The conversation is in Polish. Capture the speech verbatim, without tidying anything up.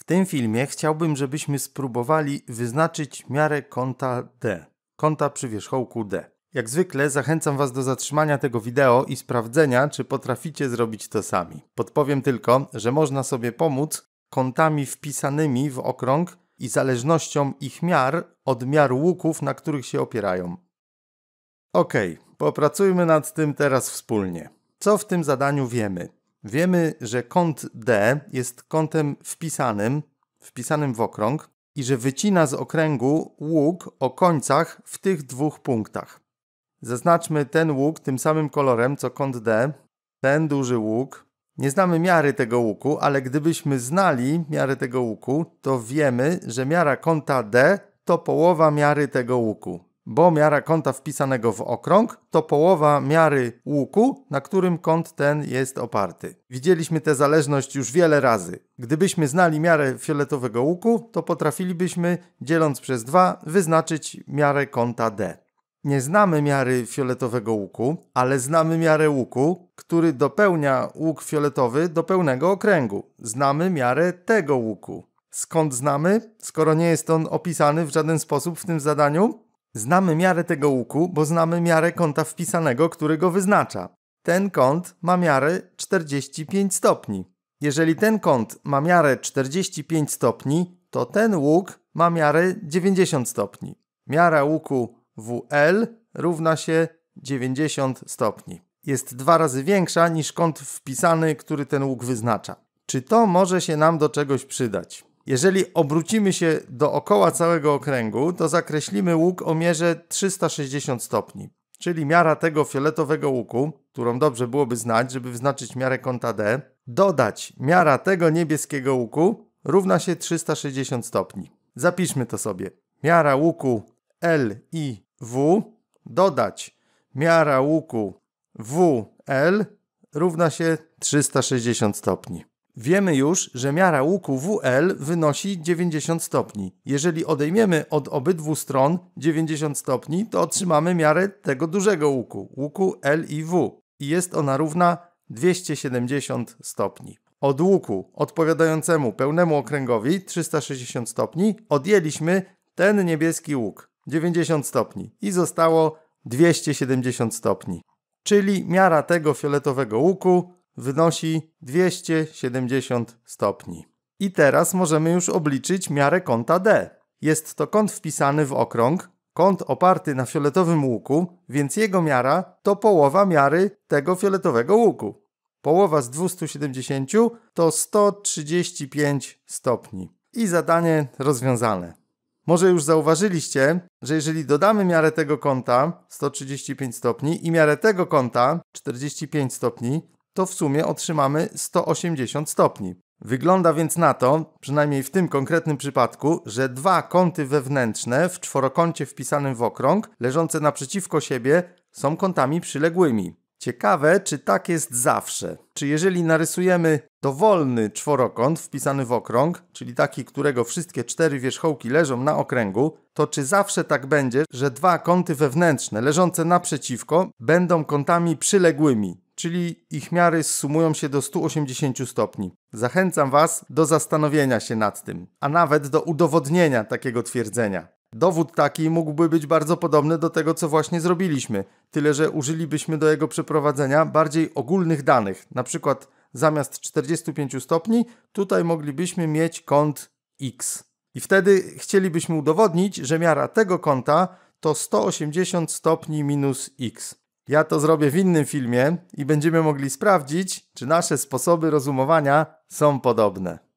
W tym filmie chciałbym, żebyśmy spróbowali wyznaczyć miarę kąta D, kąta przy wierzchołku D. Jak zwykle zachęcam Was do zatrzymania tego wideo i sprawdzenia, czy potraficie zrobić to sami. Podpowiem tylko, że można sobie pomóc kątami wpisanymi w okrąg i zależnością ich miar od miar łuków, na których się opierają. Ok, popracujmy nad tym teraz wspólnie. Co w tym zadaniu wiemy? Wiemy, że kąt D jest kątem wpisanym, wpisanym w okrąg i że wycina z okręgu łuk o końcach w tych dwóch punktach. Zaznaczmy ten łuk tym samym kolorem co kąt D, ten duży łuk. Nie znamy miary tego łuku, ale gdybyśmy znali miarę tego łuku, to wiemy, że miara kąta D to połowa miary tego łuku. Bo miara kąta wpisanego w okrąg to połowa miary łuku, na którym kąt ten jest oparty. Widzieliśmy tę zależność już wiele razy. Gdybyśmy znali miarę fioletowego łuku, to potrafilibyśmy, dzieląc przez dwa, wyznaczyć miarę kąta D. Nie znamy miary fioletowego łuku, ale znamy miarę łuku, który dopełnia łuk fioletowy do pełnego okręgu. Znamy miarę tego łuku. Skąd znamy, skoro nie jest on opisany w żaden sposób w tym zadaniu? Znamy miarę tego łuku, bo znamy miarę kąta wpisanego, który go wyznacza. Ten kąt ma miarę czterdzieści pięć stopni. Jeżeli ten kąt ma miarę czterdzieści pięć stopni, to ten łuk ma miarę dziewięćdziesiąt stopni. Miara łuku W L równa się dziewięćdziesiąt stopni. Jest dwa razy większa niż kąt wpisany, który ten łuk wyznacza. Czy to może się nam do czegoś przydać? Jeżeli obrócimy się dookoła całego okręgu, to zakreślimy łuk o mierze trzysta sześćdziesiąt stopni, czyli miara tego fioletowego łuku, którą dobrze byłoby znać, żeby wyznaczyć miarę kąta D, dodać miara tego niebieskiego łuku równa się trzysta sześćdziesiąt stopni. Zapiszmy to sobie. Miara łuku L i W dodać miara łuku W L równa się trzysta sześćdziesiąt stopni. Wiemy już, że miara łuku W L wynosi dziewięćdziesiąt stopni. Jeżeli odejmiemy od obydwu stron dziewięćdziesiąt stopni, to otrzymamy miarę tego dużego łuku, łuku L i W. I jest ona równa dwieście siedemdziesiąt stopni. Od łuku odpowiadającemu pełnemu okręgowi trzysta sześćdziesiąt stopni odjęliśmy ten niebieski łuk, dziewięćdziesiąt stopni i zostało dwieście siedemdziesiąt stopni. Czyli miara tego fioletowego łuku wynosi dwieście siedemdziesiąt stopni. I teraz możemy już obliczyć miarę kąta D. Jest to kąt wpisany w okrąg, kąt oparty na fioletowym łuku, więc jego miara to połowa miary tego fioletowego łuku. Połowa z dwieście siedemdziesiąt to sto trzydzieści pięć stopni. I zadanie rozwiązane. Może już zauważyliście, że jeżeli dodamy miarę tego kąta sto trzydzieści pięć stopni i miarę tego kąta czterdzieści pięć stopni, to w sumie otrzymamy sto osiemdziesiąt stopni. Wygląda więc na to, przynajmniej w tym konkretnym przypadku, że dwa kąty wewnętrzne w czworokącie wpisanym w okrąg, leżące naprzeciwko siebie, są kątami przyległymi. Ciekawe, czy tak jest zawsze. Czy jeżeli narysujemy dowolny czworokąt wpisany w okrąg, czyli taki, którego wszystkie cztery wierzchołki leżą na okręgu, to czy zawsze tak będzie, że dwa kąty wewnętrzne leżące naprzeciwko będą kątami przyległymi, czyli ich miary sumują się do stu osiemdziesięciu stopni. Zachęcam Was do zastanowienia się nad tym, a nawet do udowodnienia takiego twierdzenia. Dowód taki mógłby być bardzo podobny do tego, co właśnie zrobiliśmy, tyle że użylibyśmy do jego przeprowadzenia bardziej ogólnych danych. Na przykład zamiast czterdziestu pięciu stopni, tutaj moglibyśmy mieć kąt X. I wtedy chcielibyśmy udowodnić, że miara tego kąta to sto osiemdziesiąt stopni minus X. Ja to zrobię w innym filmie i będziemy mogli sprawdzić, czy nasze sposoby rozumowania są podobne.